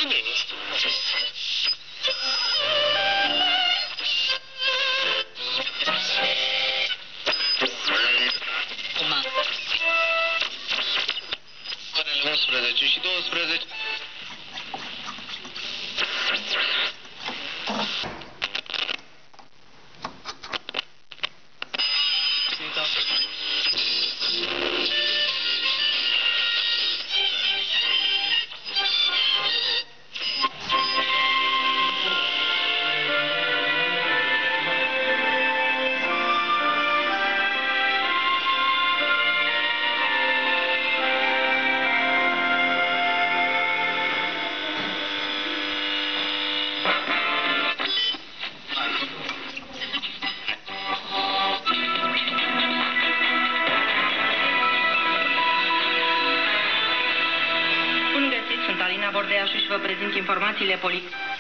liniști. Orele 11 și 12. Sunt Alina Bordeașu și vă prezint informațiile poliției.